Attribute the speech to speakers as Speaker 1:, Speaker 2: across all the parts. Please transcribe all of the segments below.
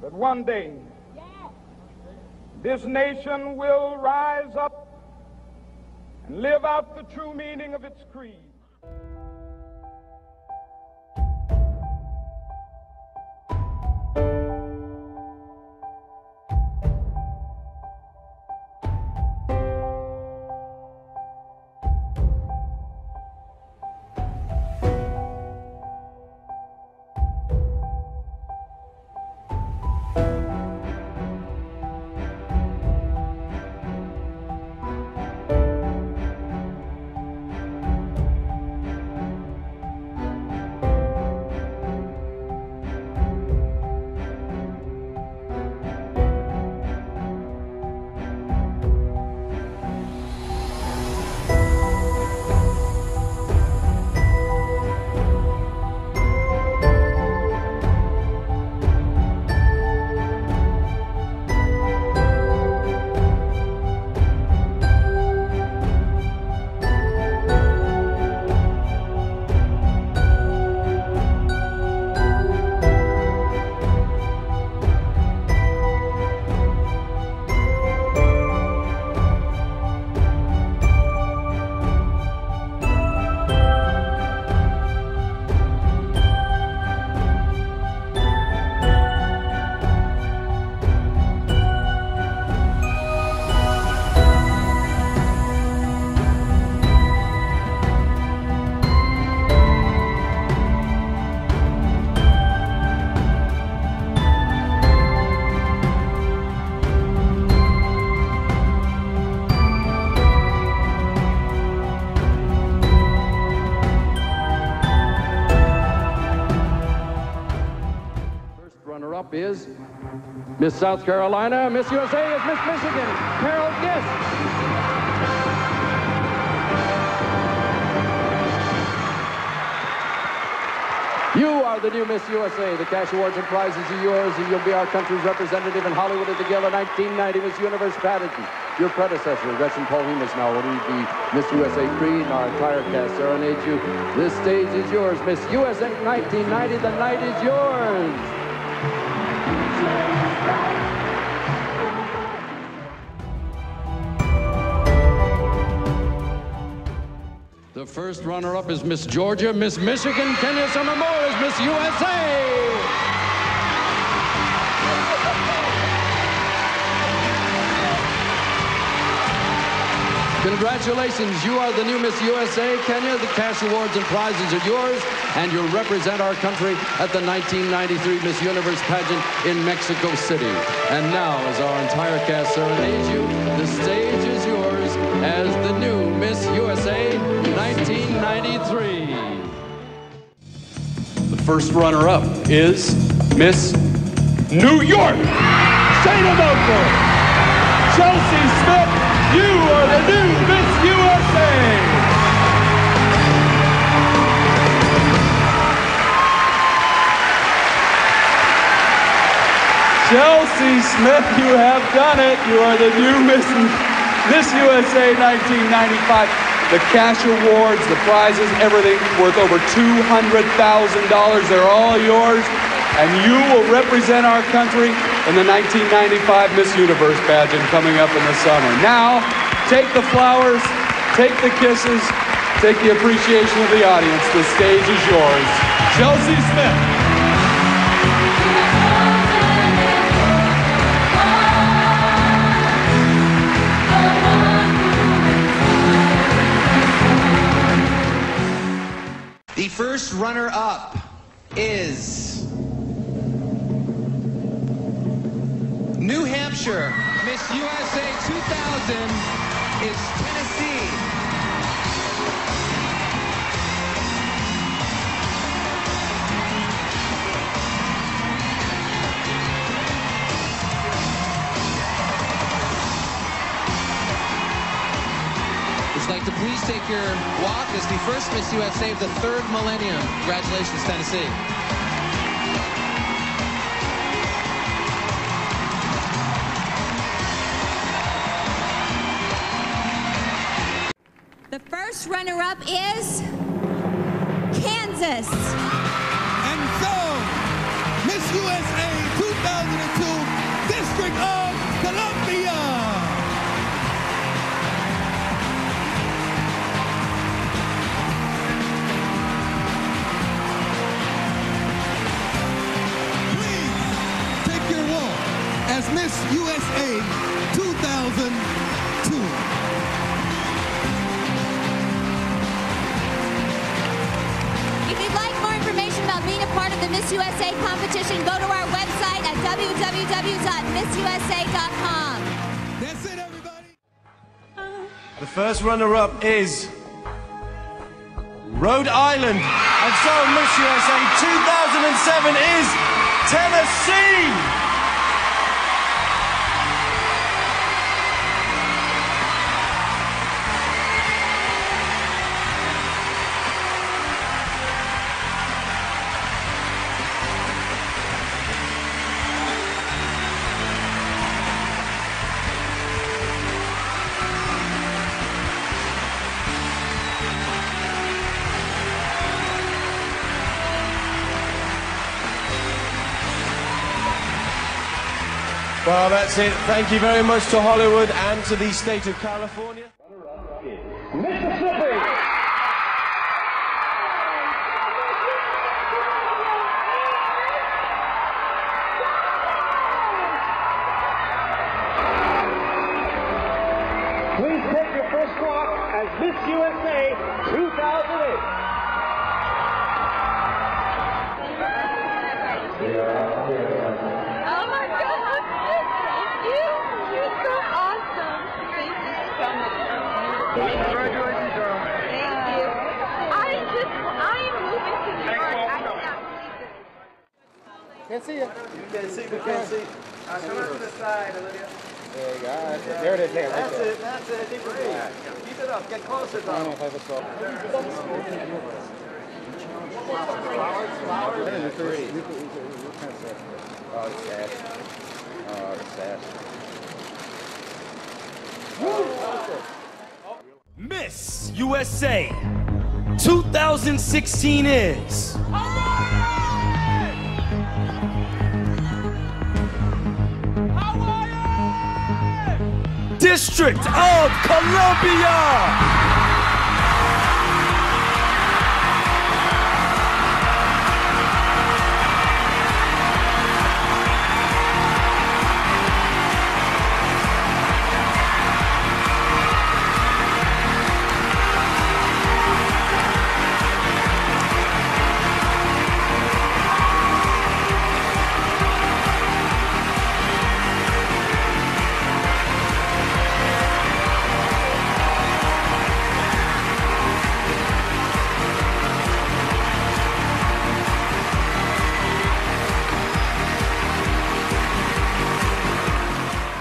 Speaker 1: that one day this nation will rise up and live out the true meaning of its creed.
Speaker 2: Is Miss South Carolina. Miss USA is Miss Michigan, Carole Gist. You are the new Miss USA. The cash awards and prizes are yours, and you'll be our country's representative in Hollywood at the Gala 1990 Miss Universe pageant. Your predecessor, Gretchen Paulhimus, now will read the Miss USA creed, and our entire cast serenades you. This stage is yours, Miss USA 1990. The night is yours. The first runner-up is Miss Georgia. Miss Michigan, Kenya Summer Moore is Miss USA. Congratulations, you are the new Miss USA, Kenya. The cash awards and prizes are yours, and you'll represent our country at the 1993 Miss Universe pageant in Mexico City. And now, as our entire cast serenades you, the stage is yours as the new Miss USA 1993.
Speaker 3: The first runner-up is Miss New York, State of Oakland, Chelsea Smith. You are the new Miss USA. Chelsea Smith, you have done it. You are the new Miss USA 1995. The cash awards, the prizes, everything worth over $200,000. They're all yours. And you will represent our country in the 1995 Miss Universe pageant coming up in the summer. Now, take the flowers, take the kisses, take the appreciation of the audience. The stage is yours. Chelsea Smith.
Speaker 4: The first runner-up is New Hampshire. Miss USA 2000 is Tennessee. Would you like to please take your walk as the first Miss USA of the third millennium. Congratulations, Tennessee.
Speaker 5: The first runner-up is Kansas.
Speaker 6: And so, Miss USA 2002 Miss USA 2002.
Speaker 5: If you'd like more information about being a part of the Miss USA competition, go to our website at www.missusa.com.
Speaker 6: That's it, everybody.
Speaker 7: The first runner-up is Rhode Island. And so Miss USA 2007 is Tennessee. Well, that's it. Thank you very much to Hollywood and to the state of California.
Speaker 1: Mississippi. Please take your first walk as Miss USA 2008.
Speaker 8: Congratulations, Joan. Thank you. I am moving to New York. I cannot believe it.
Speaker 9: Can't see you.
Speaker 7: You can't see, we can't see.
Speaker 9: Come on to the side, Olivia. There you go. There it is. There,
Speaker 7: That's
Speaker 9: right there.
Speaker 7: it, that's it. Keep it up. Get closer, Donald.
Speaker 9: Flowers. Oh, it's sad. Oh, it's sad.
Speaker 10: Miss USA 2016 is District of Columbia.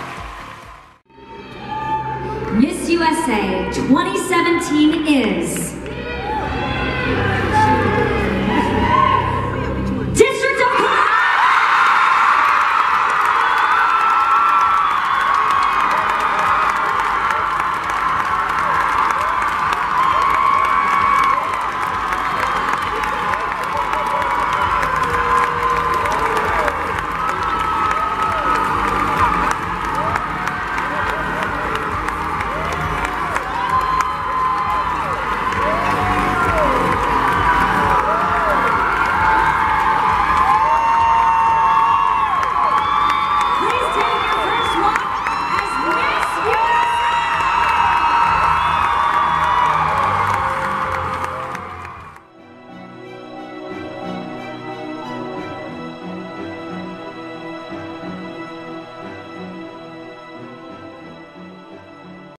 Speaker 5: Miss USA 2017 is